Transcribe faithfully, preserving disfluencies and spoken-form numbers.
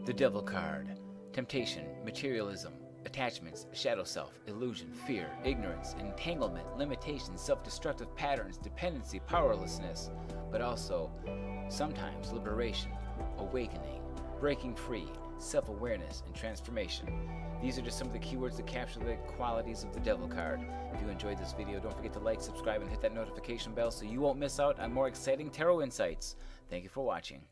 The Devil card. Temptation, materialism, attachments, shadow self, illusion, fear, ignorance, entanglement, limitations, self-destructive patterns, dependency, powerlessness, but also sometimes liberation, awakening, breaking free, self-awareness, and transformation. These are just some of the keywords that capture the qualities of the Devil card. If you enjoyed this video, don't forget to like, subscribe, and hit that notification bell so you won't miss out on more exciting tarot insights. Thank you for watching.